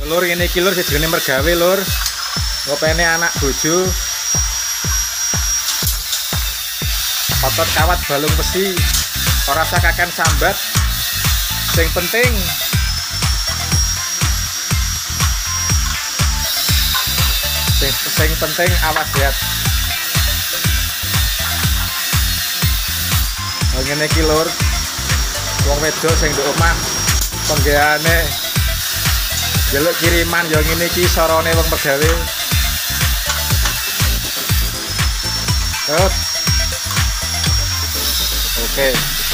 Lur ini iki lur jenenge mergawe lur. Ngopene anak bojo. Otot kawat balung besi. Ora usah kaken sambat. Sing penting awas sehat. Ngene iki lur. Wong wedok sing nduk omah penggaweane njaluk kiriman ya ngene iki sorone wong pegawe. Oke.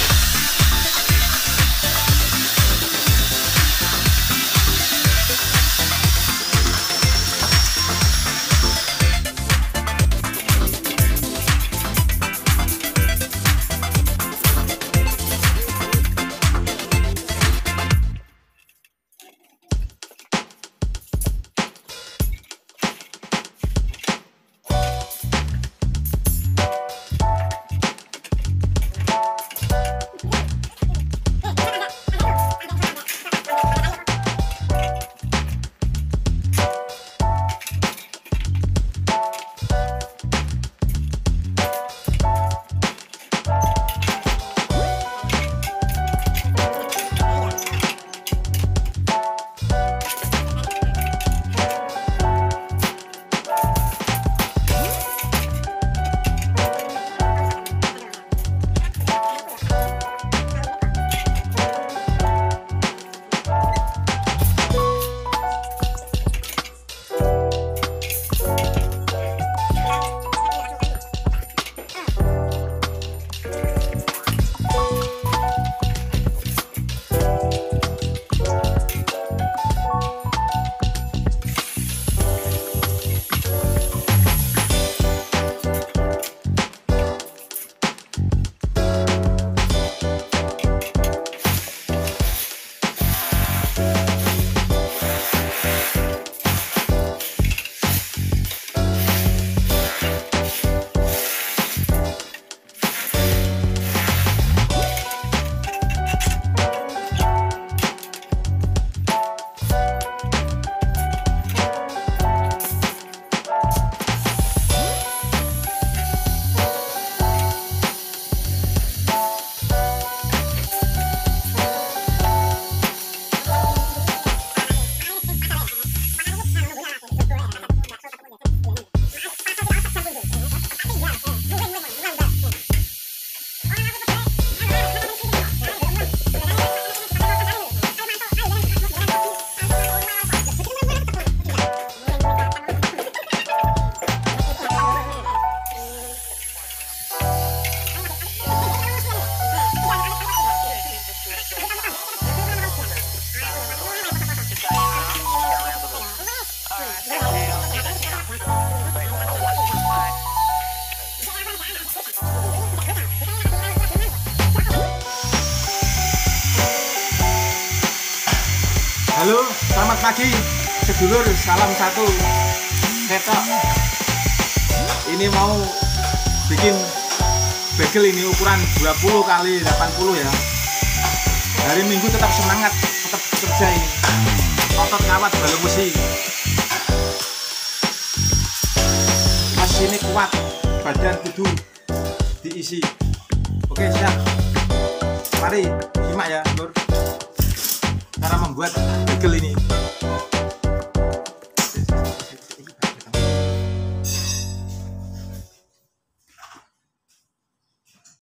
Halo, selamat pagi sedulur, salam satu ketok. Ini mau bikin bagel ini ukuran 20 kali 80 ya. Hari Minggu tetap semangat, tetap bekerja ini. Otot kawat balung besi. Masih ini kuat, badan kudu diisi. Oke, siap. Mari simak ya, Lur. Cara membuat bagel ini.